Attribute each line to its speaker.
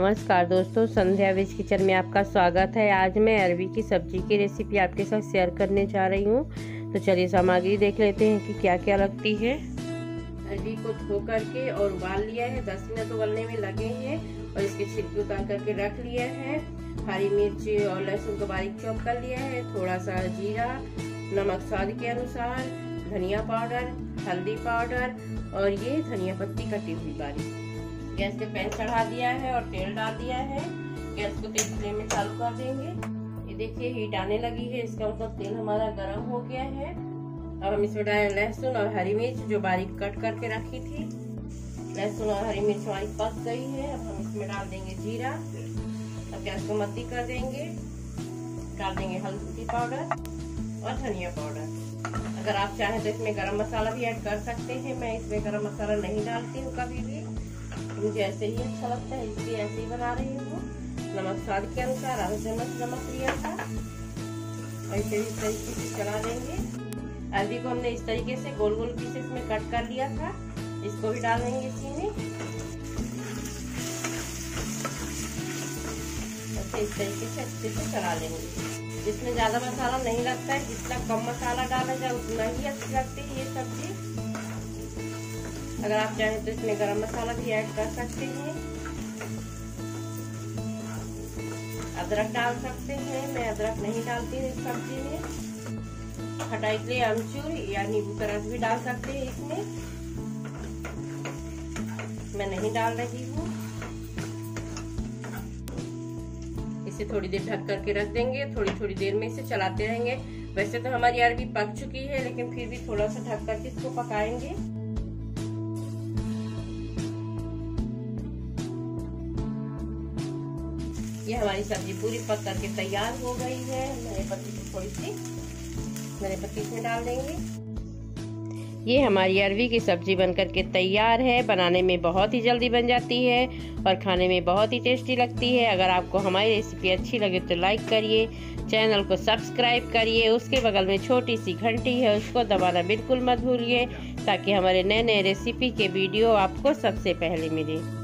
Speaker 1: नमस्कार दोस्तों, संध्या veg kitchen में आपका स्वागत है। आज मैं अरबी की सब्जी की रेसिपी आपके साथ शेयर करने जा रही हूँ। तो चलिए सामग्री देख लेते हैं कि क्या क्या लगती है। अरबी को धो करके और उबाल लिया है, 10 मिनट उबलने में लगे हैं और इसके छिलके उतार करके रख लिया है। हरी मिर्च और लहसुन को बारीक चॉप कर लिया है। थोड़ा सा जीरा, नमक स्वाद के अनुसार, धनिया पाउडर, हल्दी पाउडर और ये धनिया पत्ती कटी हुई बारीक। गैस पे पैन चढ़ा दिया है और तेल डाल दिया है। गैस को तेज फ्लेम में चालू कर देंगे। ये देखिए हीट आने लगी है, इसका मतलब तेल हमारा गर्म हो गया है। अब हम इसमें डालें लहसुन और हरी मिर्च जो बारीक कट करके रखी थी। लहसुन और हरी मिर्च हमारी पक गई है। अब हम इसमें डाल देंगे जीरा। अब गैस को मद्दी कर देंगे। डाल देंगे हल्दी पाउडर और धनिया पाउडर। अगर आप चाहें तो इसमें गरम मसाला भी ऐड कर सकते हैं। मैं इसमें गरम मसाला नहीं डालती हूँ कभी भी, मुझे ऐसे ही अच्छा लगता है, इसलिए ऐसे ही बना रही हूँ। नमक स्वाद के अनुसार, आधा चम्मच नमक लिया था और इसे इस तरीके से चला देंगे। अरबी को हमने इस तरीके से गोल गोल पीसेस में कट कर लिया था, इसको भी डाल देंगे इसी में। ऐसे इस तरीके से अच्छे से चला लेंगे। जिसमें ज्यादा मसाला नहीं लगता है, जितना कम मसाला डाला जाए उतना ही अच्छी लगती है ये सब्जी। अगर आप चाहें तो इसमें गरम मसाला भी ऐड कर सकते हैं। अदरक डाल सकते हैं, मैं अदरक नहीं डालती हूँ इस सब्जी में। खटाई के लिए अमचूर या नींबू का रस भी डाल सकते हैं इसमें, मैं नहीं डाल रही हूँ। इसे थोड़ी देर ढक करके रख देंगे। थोड़ी थोड़ी देर में इसे चलाते रहेंगे। वैसे तो हमारी अरबी पक चुकी है, लेकिन फिर भी थोड़ा सा ढक करके इसको पकाएंगे। ये हमारी सब्जी पूरी पक करके तैयार हो गई है। मेरे पत्ती इसमें डाल देंगे। ये हमारी अरबी की सब्जी बनकर के तैयार है। बनाने में बहुत ही जल्दी बन जाती है और खाने में बहुत ही टेस्टी लगती है। अगर आपको हमारी रेसिपी अच्छी लगे तो लाइक करिए, चैनल को सब्सक्राइब करिए। उसके बगल में छोटी सी घंटी है, उसको दबाना बिल्कुल मत भूलिए, ताकि हमारे नए नए रेसिपी के वीडियो आपको सबसे पहले मिले।